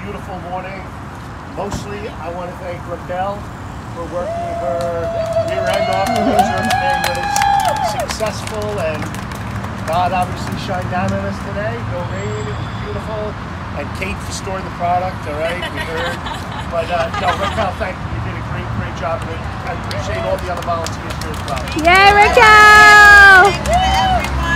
beautiful morning. Mostly, I want to thank Raquel for working her rear end off to make sure everything was successful, and God obviously shined down on us today. No rain, it was beautiful. And Kate for storing the product, all right, we heard. But no, Raquel, thank you. You did a great job, and I appreciate all the other volunteers here as well. Yay, Raquel! Thank you to everyone.